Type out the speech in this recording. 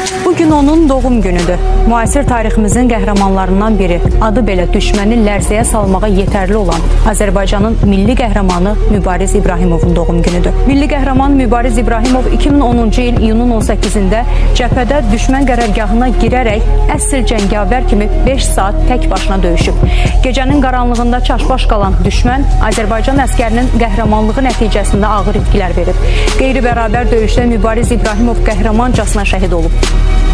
Bugün onun doğum günüdür. Müasir tariximizin qəhrəmanlarından biri, adı belə düşməni lərzəyə salmağa yetərli olan Azərbaycanın milli qəhrəmanı Mübariz İbrahimovun doğum günüdür. Milli qəhrəman Mübariz İbrahimov 2010-cu il iyunun 18-də cəbhədə düşmən qərargahına girərək əsl cəngavər kimi 5 saat tək başına döyüşüb. Gecənin qaranlığında çaşbaş qalan düşmən Azərbaycan əskərinin qəhrəmanlığı nəticəsində ağır itkilər verib. Qeyri-bərabər döyüşdə Mübariz İbrahimov qəhrəmancasına şəhid olub.